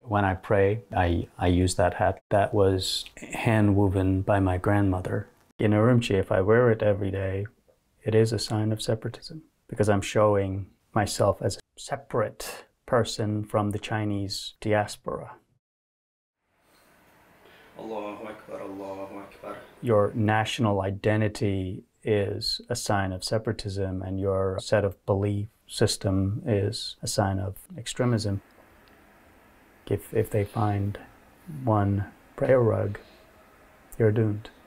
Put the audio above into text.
When I pray, I use that hat that was hand-woven by my grandmother. In Urumqi, if I wear it every day, it is a sign of separatism because I'm showing myself as a separate person from the Chinese diaspora. Allahu Akbar, Allahu Akbar. Your national identity is a sign of separatism, and your set of belief system is a sign of extremism. If they find one prayer rug, you're doomed.